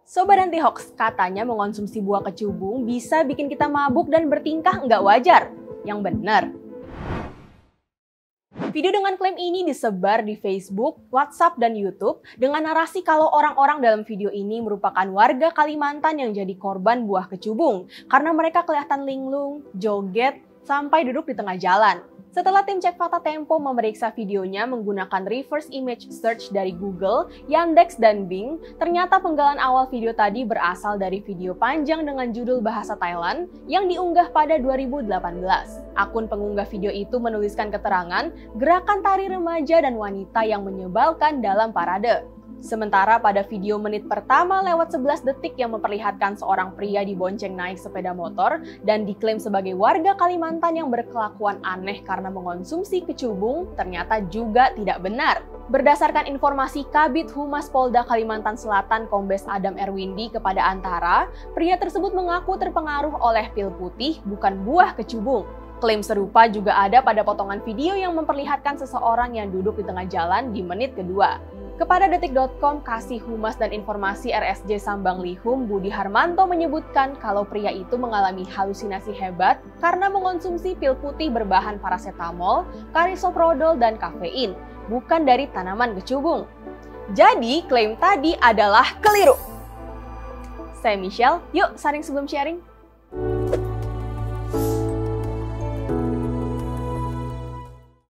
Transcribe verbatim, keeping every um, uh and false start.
Sobat Anti Hoax, katanya mengonsumsi buah kecubung bisa bikin kita mabuk dan bertingkah nggak wajar. Yang benar. Video dengan klaim ini disebar di Facebook, WhatsApp, dan YouTube dengan narasi kalau orang-orang dalam video ini merupakan warga Kalimantan yang jadi korban buah kecubung karena mereka kelihatan linglung, joget, sampai duduk di tengah jalan. Setelah tim Cek Fakta Tempo memeriksa videonya menggunakan reverse image search dari Google, Yandex, dan Bing, ternyata penggalan awal video tadi berasal dari video panjang dengan judul bahasa Thailand yang diunggah pada dua ribu delapan belas. Akun pengunggah video itu menuliskan keterangan gerakan tari remaja dan wanita yang menyebalkan dalam parade. Sementara pada video menit pertama lewat sebelas detik yang memperlihatkan seorang pria dibonceng naik sepeda motor dan diklaim sebagai warga Kalimantan yang berkelakuan aneh karena mengonsumsi kecubung, ternyata juga tidak benar. Berdasarkan informasi Kabid Humas Polda Kalimantan Selatan Kombes Adam Erwindi kepada Antara, pria tersebut mengaku terpengaruh oleh pil putih bukan buah kecubung. Klaim serupa juga ada pada potongan video yang memperlihatkan seseorang yang duduk di tengah jalan di menit kedua. Kepada detik dot com, Kasih Humas dan Informasi R S J Sambang Lihum Budi Harmanto menyebutkan kalau pria itu mengalami halusinasi hebat karena mengonsumsi pil putih berbahan paracetamol, karisoprodol, dan kafein, bukan dari tanaman kecubung. Jadi, klaim tadi adalah keliru. Saya Michelle, yuk saring sebelum sharing.